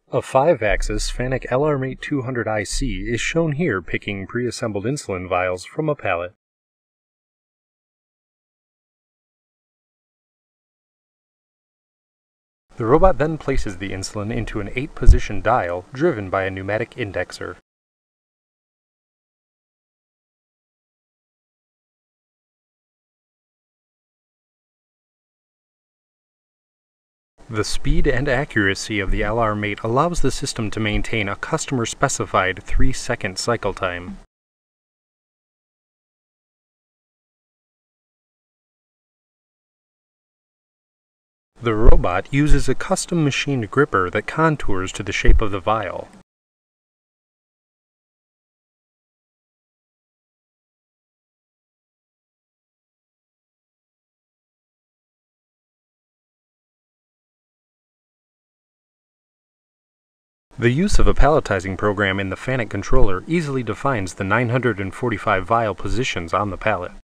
A 5-axis FANUC LR Mate 200 IC is shown here picking pre-assembled insulin vials from a pallet. The robot then places the insulin into an 8-position dial driven by a pneumatic indexer. The speed and accuracy of the LR Mate allows the system to maintain a customer-specified 3-second cycle time. The robot uses a custom machined gripper that contours to the shape of the vial. The use of a palletizing program in the FANUC controller easily defines the 945 vial positions on the pallet.